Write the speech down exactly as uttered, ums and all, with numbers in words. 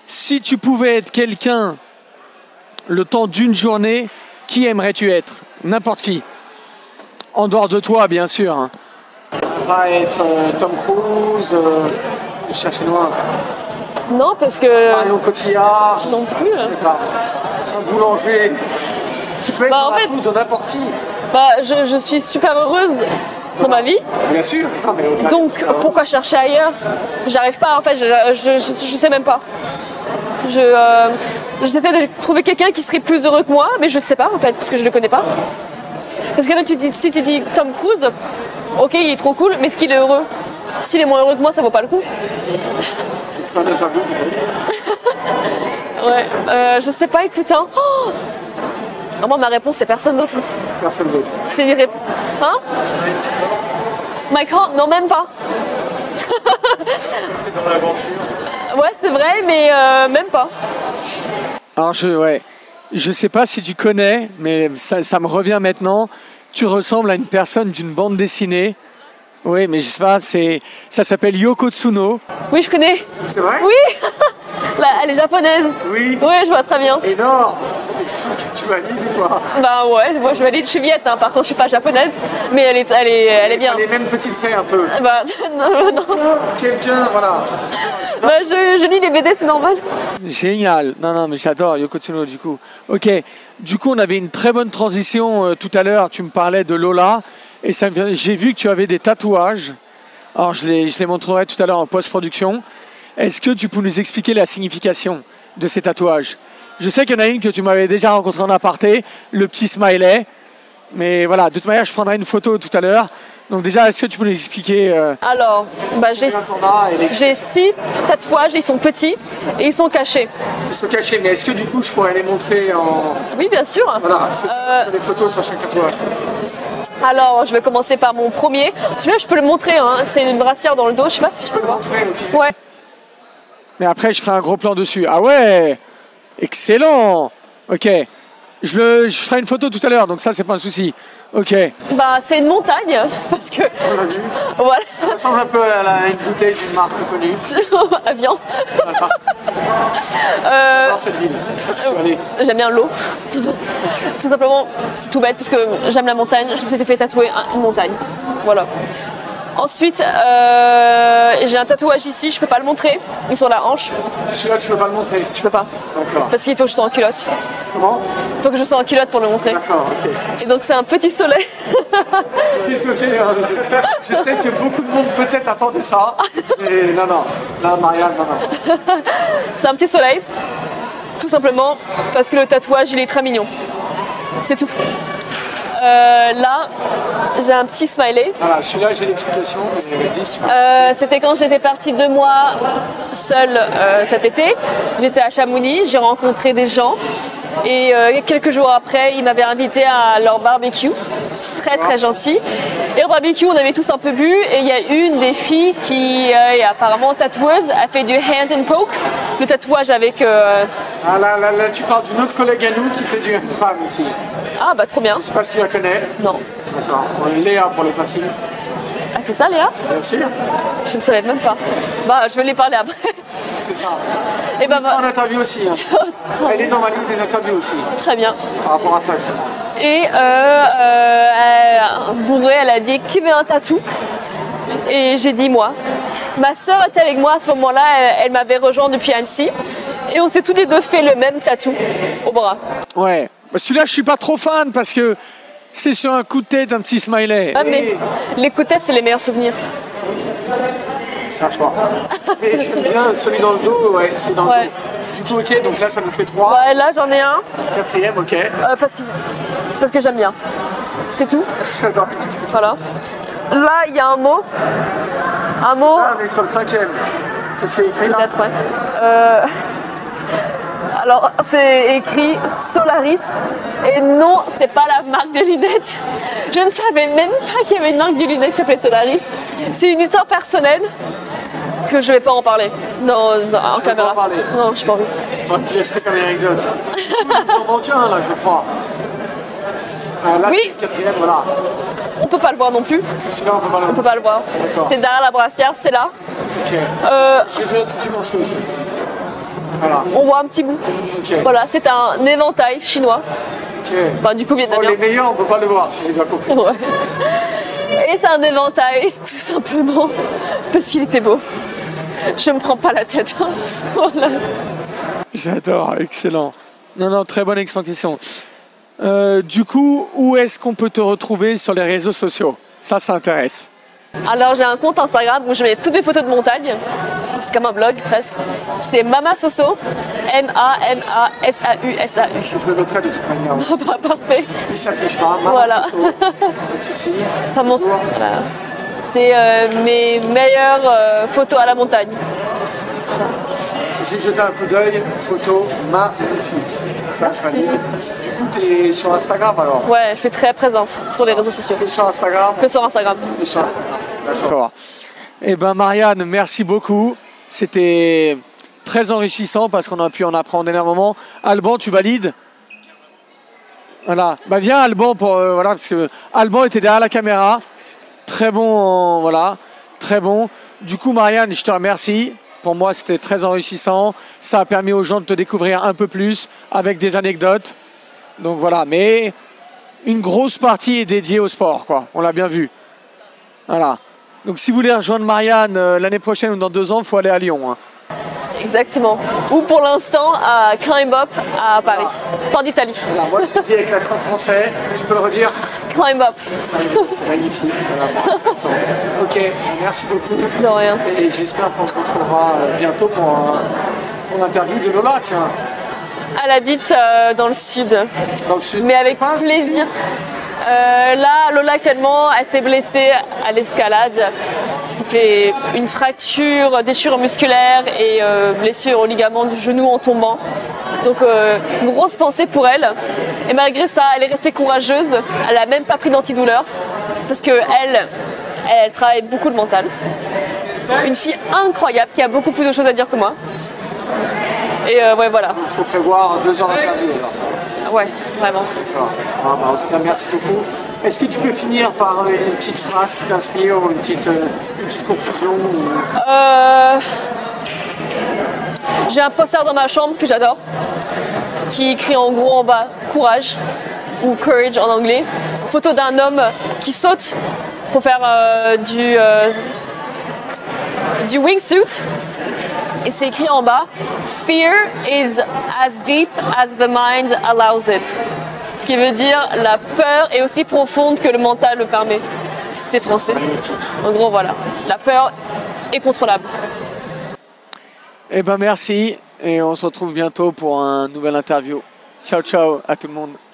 Si tu pouvais être quelqu'un le temps d'une journée, qui aimerais-tu être? N'importe qui. En dehors de toi, bien sûr. Hein. On va être euh, Tom Cruise, euh, je cherchais loin. Non, parce que... Marion Cotillard. Non plus. Un boulanger. Tu peux être bah, dans en la fait, foule de n'importe qui. Bah, je, je suis super heureuse dans ma vie. Bien sûr. Non, mais au-delà Donc, de ça, pourquoi chercher ailleurs? J'arrive pas, en fait, je, je, je, je sais même pas. Je, euh, j'essaie de trouver quelqu'un qui serait plus heureux que moi, mais je ne sais pas, en fait, parce que je le connais pas. Parce que même tu dis, si tu dis Tom Cruise, ok, il est trop cool, mais est-ce qu'il est heureux? S'il est moins heureux que moi, ça vaut pas le coup. Je ferai une interview. Ouais, euh, je sais pas, écoute, hein. Oh ah, moi, ma réponse, c'est personne d'autre. Personne d'autre. C'est une réponse. Hein? Mike Hunt? Non, même pas. T'es dans l'aventure. Ouais, c'est vrai, mais euh, même pas. Alors, je, ouais, je sais pas si tu connais, mais ça, ça me revient maintenant. Tu ressembles à une personne d'une bande dessinée. Oui, mais je sais pas, c'est, ça s'appelle Yoko Tsuno. Oui, je connais. C'est vrai? Oui. Là, elle est japonaise. Oui. Oui, je vois très bien. Énorme. Tu valides ou quoi? Bah ouais, moi je valide, je suis viette, hein. Par contre je suis pas japonaise, mais elle est, elle est, elle est bien. Les mêmes petites fées un peu. Bah non, non. Quelqu'un, voilà. Bah je, je lis les B D, c'est normal. Génial. Non, non, mais j'adore Yoko Tsuno du coup. Ok. Du coup, on avait une très bonne transition euh, tout à l'heure. Tu me parlais de Lola et ça me vient- j'ai vu que tu avais des tatouages. Alors, je les, je les montrerai tout à l'heure en post-production. Est-ce que tu peux nous expliquer la signification de ces tatouages? Je sais qu'il y en a une que tu m'avais déjà rencontrée en aparté, le petit smiley. Mais voilà, de toute manière, je prendrai une photo tout à l'heure. Donc déjà, est-ce que tu peux nous expliquer euh... Alors, bah j'ai, j'ai six tatouages, ils sont petits et ils sont cachés. Ils sont cachés, mais est-ce que du coup je pourrais les montrer en... Oui, bien sûr. Voilà, Euh, des photos sur chaque tatouage. Alors, je vais commencer par mon premier. Celui-là, je peux le montrer, hein. C'est une brassière dans le dos, je sais pas si je peux le voir. Ouais. Mais après, je ferai un gros plan dessus. Ah ouais! Excellent! Ok. Je, le, je ferai une photo tout à l'heure, donc ça, c'est pas un souci. Ok. Bah, c'est une montagne, parce que... On l'a vu. Voilà. Ça ressemble un peu à la, une bouteille d'une marque connue. Avion. Voilà. Euh, J'adore cette ville. Je suis allé. J'aime bien l'eau. Tout simplement, c'est tout bête, parce que j'aime la montagne. Je me suis fait tatouer une montagne. Voilà. Ensuite, euh, j'ai un tatouage ici, je peux pas le montrer. Ils sont à la hanche. Celui-là, tu peux pas le montrer. Je peux pas. D'accord. Parce qu'il faut que je sois en culotte. Comment? Il faut que je sois en culotte pour le montrer. D'accord, ok. Et donc c'est un petit soleil. Désolé, hein, je, je sais que beaucoup de monde peut-être attendait ça. Mais non, non. Là, Marianne, non, non. C'est un petit soleil. Tout simplement parce que le tatouage, il est très mignon. C'est tout. Euh, là, j'ai un petit smiley. Voilà, celui-là, j'ai l'explication, mais vas-y, si tu veux. Euh, C'était quand j'étais partie deux mois seule euh, cet été. J'étais à Chamonix, j'ai rencontré des gens et euh, quelques jours après, ils m'avaient invité à leur barbecue. Très très gentil. Et au barbecue, on avait tous un peu bu et il y a une des filles qui euh, est apparemment tatoueuse, a fait du hand and poke, le tatouage avec... Euh... Ah là, là, là, tu parles d'une autre collègue à nous qui fait du handpan ici. Ah bah trop bien. Je sais pas si tu la connais. Non. D'accord. Léa pour les intimes. Elle fait ça, Léa? Bien sûr. Je ne savais même pas. Bah, je vais lui parler après. C'est ça. Et bah, En interview aussi. Hein. Elle est dans ma liste des interviews aussi. Très bien. Par rapport à ça. Et euh, euh, elle, bourrée, elle a dit qui veut un tatou? Et j'ai dit moi. Ma sœur était avec moi à ce moment-là. Elle, elle m'avait rejoint depuis Annecy. Et on s'est tous les deux fait le même tatou au bras. Ouais. Bah, celui-là, je suis pas trop fan parce que c'est sur un coup de tête, un petit smiley. Ah, mais les coups de tête, c'est les meilleurs souvenirs. C'est un choix. Et j'aime bien celui dans le dos, ouais, celui dans Ouais. le dos. Du coup, ok, donc là, ça nous fait trois. Ouais, là, j'en ai un. Quatrième, ok. Euh, parce que, parce que j'aime bien. C'est tout. J'adore. Voilà. Là, il y a un mot. Un mot. Là, on est sur le cinquième. Qu'est-ce qu'il y a écrit là? Peut-être, ouais. Euh, Alors, c'est écrit Solaris. Et non, c'est pas la marque de lunettes. Je ne savais même pas qu'il y avait une marque de lunettes qui s'appelait Solaris. C'est une histoire personnelle que je vais pas en parler dans, dans, en Tu veux caméra. pas en parler? Non, je n'ai pas envie. On va te laisser comme une anecdote. Il en manque un là, je crois. Euh, là, Oui. c'est le quatrième, voilà. On peut pas le voir non plus. Celui-là, on peut pas le On peut pas le voir. D'accord. C'est derrière la brassière, c'est là. Ok. Euh, J'ai vu un tout petit morceau aussi. Voilà. Ah. On voit un petit bout. Ok. Voilà, c'est un éventail chinois. Ok. Bah, du coup, Oh, vietnamien. les meilleurs, on peut pas le voir, si j'ai bien compris. Ouais. Et c'est un éventail, tout simplement, parce qu'il était beau. Je me prends pas la tête. Hein. Voilà. J'adore, excellent. Non, non, très bonne explication. Euh, du coup, où est-ce qu'on peut te retrouver sur les réseaux sociaux? Ça, ça intéresse. Alors j'ai un compte Instagram où je mets toutes mes photos de montagne. C'est comme un blog presque. C'est Mama Soso. M A M A S A U S A U. Je le mettrai de toute manière. Bah, parfait. Il s'affichera. Voilà. Pas de souci. Ça monte. Voilà. C'est euh, mes meilleures euh, photos à la montagne. J'ai jeté un coup d'œil, photo magnifique. Ça, je valide. Du coup, tu es sur Instagram alors? Ouais, je suis très présente sur les réseaux sociaux. Que sur Instagram? Que sur Instagram. Que sur Instagram. D'accord. D'accord. Eh ben, Marianne, merci beaucoup. C'était très enrichissant parce qu'on a pu en apprendre énormément. Alban, tu valides? Voilà. Bah, viens, Alban, pour, euh, voilà, parce que Alban était derrière la caméra. Très bon, euh, voilà. Très bon. Du coup, Marianne, je te remercie. Pour moi, c'était très enrichissant. Ça a permis aux gens de te découvrir un peu plus avec des anecdotes. Donc voilà, mais une grosse partie est dédiée au sport, quoi. On l'a bien vu. Voilà. Donc si vous voulez rejoindre Marianne euh, l'année prochaine ou dans deux ans, il faut aller à Lyon. Hein. Exactement. Ou pour l'instant à Climb Up à Paris. Port d'Italie. Alors, moi, je te dis avec l'accent français, tu peux le redire? Climb Up. C'est magnifique. Voilà. Ok, merci beaucoup. De rien. Et j'espère qu'on se retrouvera bientôt pour, un- pour l'interview de Lola, tiens. Elle habite euh, dans le sud. Dans le sud. Mais avec C'est pas un plaisir. Euh, là, Lola actuellement, elle s'est blessée à l'escalade. C'était une fracture, déchirure musculaire et euh, blessure au ligament du genou en tombant. Donc euh, une grosse pensée pour elle. Et malgré ça, elle est restée courageuse. Elle n'a même pas pris d'antidouleur parce que elle, elle travaille beaucoup le mental. Une fille incroyable qui a beaucoup plus de choses à dire que moi. Et euh, ouais, voilà. Il faut prévoir deux heures d'interview alors. Ouais, vraiment. D'accord. Ah, bah, en tout cas, merci beaucoup. Est-ce que tu peux finir par euh, une petite phrase qui t'inspire ou une petite, euh, une petite conclusion ou... Euh... J'ai un poster dans ma chambre que j'adore, qui écrit en gros en bas courage ou courage en anglais. Photo d'un homme qui saute pour faire euh, du, euh, du wingsuit. Et c'est écrit en bas Fear is as deep as the mind allows it. Ce qui veut dire la peur est aussi profonde que le mental le permet. C'est français. En gros, voilà. La peur est contrôlable. Eh ben merci et on se retrouve bientôt pour un nouvel interview. Ciao ciao à tout le monde.